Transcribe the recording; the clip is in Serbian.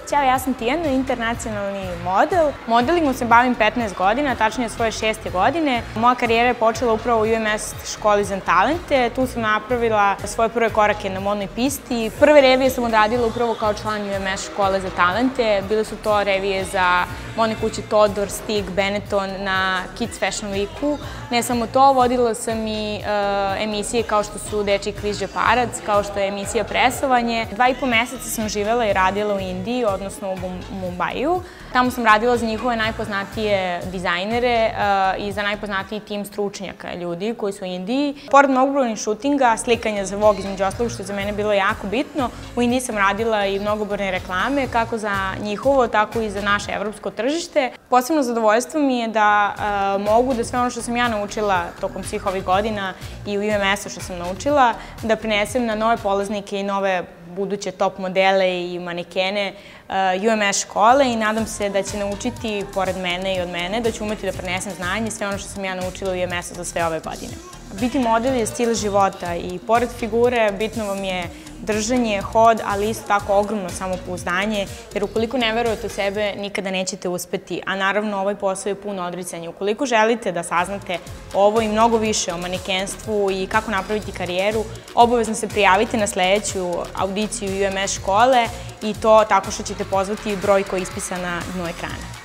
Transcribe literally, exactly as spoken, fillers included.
Ćao, ja sam Tijana, internacionalni model. Modelingom se bavim petnaest godina, tačnije svoje šeste godine. Moja karijera je počela upravo u U M S školi za talente. Tu sam napravila svoje prve korake na modnoj pisti. Prve revije sam odradila upravo kao član U M S škole za talente. Bile su to revije za modne kuće Todor, Stig, Benetton na Kids Fashion Weeku. Ne samo to, vodila sam i uh, emisije kao što su Dečiji kviz Džeparac, kao što je emisija Presovanje. Dva i po meseca sam živela i radila u Indiji, odnosno u Mumbaiju. Tamo sam radila za njihove najpoznatije dizajnere uh, i za najpoznatiji tim stručnjaka, ljudi koji su u Indiji. Pored mnogobrojnih šutinga, slikanja za Vogue između ostalog, što je za mene bilo jako bitno, u Indiji sam radila i mnogobrojne reklame, kako za njihovo, tako i za naše evropsko tržište. Posebno zadovoljstvo mi je da uh, mogu da sve ono što sam ja naučila tokom svih ovih godina i u U M S-u što sam naučila, da prinesem na nove polaznike i nove buduće top modele i manekene uh, U M S škole i nadam se da će naučiti, pored mene i od mene, da ću umeti da prenesem znanje, sve ono što sam ja naučila u U M S-u za sve ove godine. Biti model je stil života i pored figure bitno vam je držanje, hod, ali isto tako ogromno samopouzdanje, jer ukoliko ne verujete u sebe, nikada nećete uspeti. A naravno, ovaj posao je puno odricanja. Ukoliko želite da saznate ovo i mnogo više o manekenstvu i kako napraviti karijeru, obavezno se prijavite na sledeću audiciju U M S škole i to tako što ćete pozvati broj koji je ispisan na dnu ekrana.